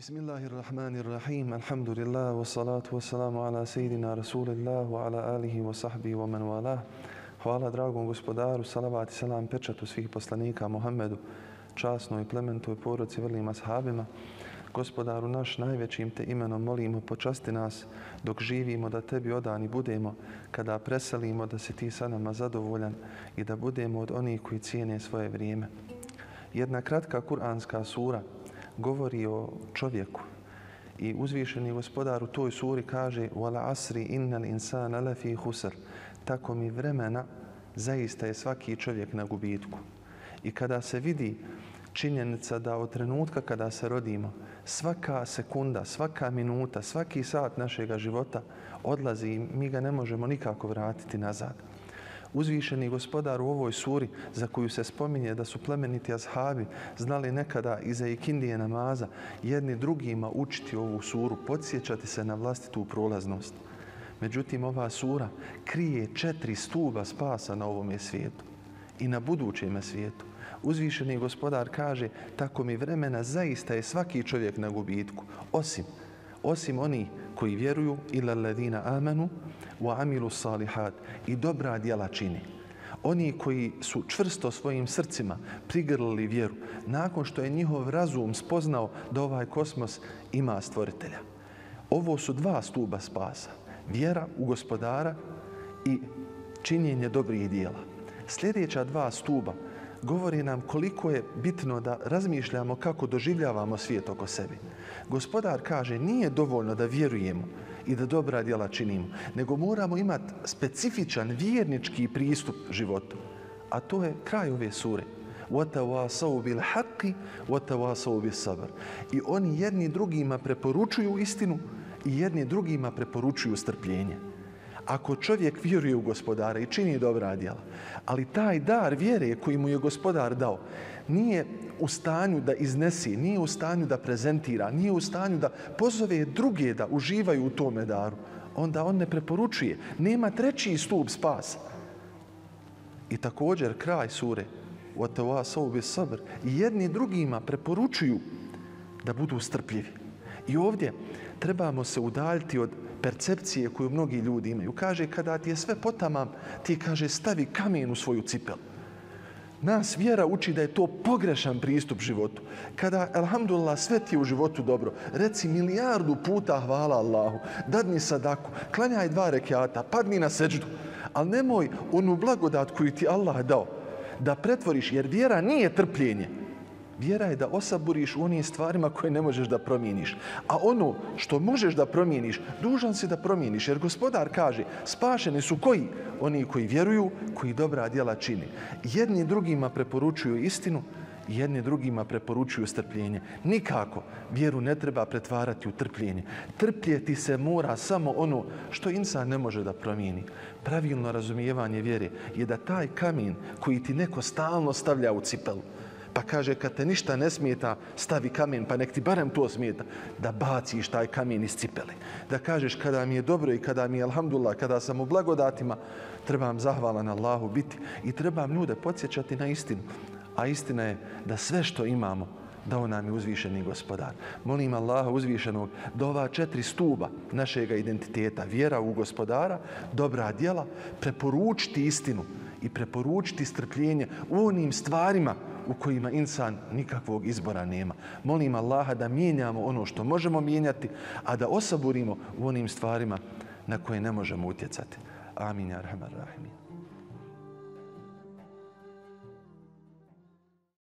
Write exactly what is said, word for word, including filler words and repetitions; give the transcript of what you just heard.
Bismillahirrahmanirrahim. Alhamdulillah, wassalatu wassalamu ala sejidina Rasulillah, wa ala alihi wa sahbihi wa man walah. Hvala dragom gospodaru, salavat i salam pečatu svih poslanika Muhammedu, časnoj i plementoj porodci, vrlim ashabima. Gospodaru naš, najvećim te imenom molimo, počasti nas dok živimo, da tebi odani budemo, kada preselimo da si ti sa nama zadovoljan i da budemo od onih koji cijene svoje vrijeme. Jedna kratka kuranska sura govori o čovjeku i uzvišeni gospodar u toj suri kaže وَلَا عَسْرِ إِنَّ الْإِنسَانَ لَفِي خُسْرٍ. Tako mi vremena zaista je svaki čovjek na gubitku. I kada se vidi činjenica da od trenutka kada se rodimo, svaka sekunda, svaka minuta, svaki sat našega života odlazi i mi ga ne možemo nikako vratiti nazad. Uzvišeni gospodar u ovoj suri, za koju se spominje da su plemeniti ashabi znali nekada iza ikindije namaza jedni drugima učiti ovu suru, podsjećati se na vlastitu prolaznost. Međutim, ova sura krije četiri stuba spasa na ovome svijetu i na budućem svijetu. Uzvišeni gospodar kaže, tako mi vremena zaista je svaki čovjek na gubitku, osim osim oni koji vjeruju ila alladhina amanu wa amilu salihat i dobra djela čini. Oni koji su čvrsto svojim srcima prigrlili vjeru nakon što je njihov razum spoznao da ovaj kosmos ima stvoritelja. Ovo su dva stuba spasa. Vjera u gospodara i činjenje dobrih djela. Sljedeća dva stuba govori nam koliko je bitno da razmišljamo kako doživljavamo svijet oko sebi. Gospodar kaže, nije dovoljno da vjerujemo i da dobra djela činimo, nego moramo imati specifičan vjernički pristup životu. A to je kraj ove sure. وَتَوَاسَوْا بِالْحَقِّ وَتَوَاسَوْا بِالصَّبْرِ. I oni jedni drugima preporučuju istinu i jedni drugima preporučuju strpljenje. Ako čovjek vjeruje u gospodara i čini dobra djela, ali taj dar vjere koji mu je gospodar dao nije u stanju da iznesi, nije u stanju da prezentira, nije u stanju da pozove druge da uživaju u tome daru, onda on ne preporučuje. Nema treći stup spasa. I također kraj sure وَتَوَاسَوْا بِالصَّبْرِ. I jedni drugima preporučuju da budu strpljivi. I ovdje trebamo se udaljiti od percepcije koju mnogi ljudi imaju. Kaže, kada ti je sve potamam, ti kaže stavi kamen u svoju cipelu. Nas vjera uči da je to pogrešan pristup životu. Kada, alhamdulillah, sve ti je u životu dobro, reci milijardu puta hvala Allahu, dadni sadaku, klanjaj dva rekjata, padni na seđdu, ali nemoj onu blagodat koju ti Allah dao da pretvoriš, jer vjera nije trpljenje. Vjera je da osaburiš u onim stvarima koje ne možeš da promijeniš. A ono što možeš da promijeniš, dužan si da promijeniš. Jer gospodar kaže, spašeni su koji? Oni koji vjeruju, koji dobra djela čini. Jedni drugima preporučuju istinu, jedni drugima preporučuju strpljenje. Nikako vjeru ne treba pretvarati u trpljenje. Trpjeti se mora samo ono što insan ne može da promijeni. Pravilno razumijevanje vjere je da taj kamen koji ti neko stalno stavlja u cipelu, pa kaže, kad te ništa ne smeta, stavi kamen, pa nek ti barem to smeta, da baciš taj kamen iz cipele. Da kažeš, kada mi je dobro i kada mi je, alhamdulillah, kada sam u blagodatima, trebam zahvalan Allahu biti i trebam ljude podsjećati na istinu. A istina je da sve što imamo, dao nam je uzvišeni gospodar. Molim Allaha uzvišenog da ova četiri stuba našega identiteta, vjera u gospodara, dobra djela, preporučiti istinu i preporučiti strpljenje u onim stvarima u kojima insan nikakvog izbora nema. Molim Allaha da mijenjamo ono što možemo mijenjati, a da osaburimo u onim stvarima na koje ne možemo utjecati. Amin, ja arhamar rahimin.